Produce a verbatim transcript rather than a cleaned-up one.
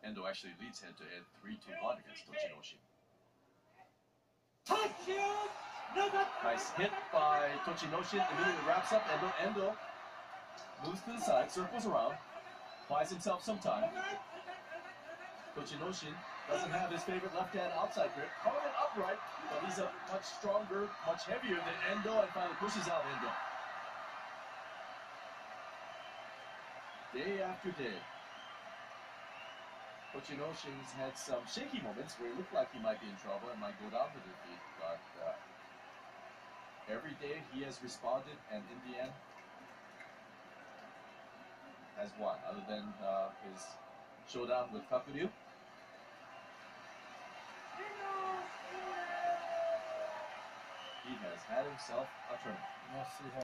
Endo actually leads head-to-head three to one against Tochinoshin. Nice hit by Tochinoshin, immediately wraps up Endo. Endo moves to the side, circles around, buys himself some time. Tochinoshin doesn't have his favorite left-hand outside grip, coming upright, but he's a much stronger, much heavier than Endo, and finally pushes out Endo. Day after day, Tochinoshin's had some shaky moments where he looked like he might be in trouble and might go down to defeat, but uh, every day he has responded, and in the end has won, other than uh, his showdown with Kakuryu. He has had himself a tournament.